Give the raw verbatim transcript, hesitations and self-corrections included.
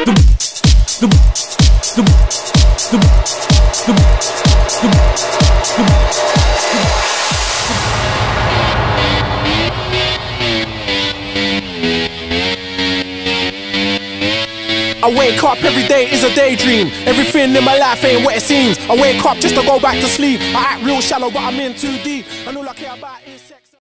I wake up every day is a daydream. Everything in my life ain't what it seems. I wake up just to go back to sleep. I act real shallow but I'm in too deep, and all I care about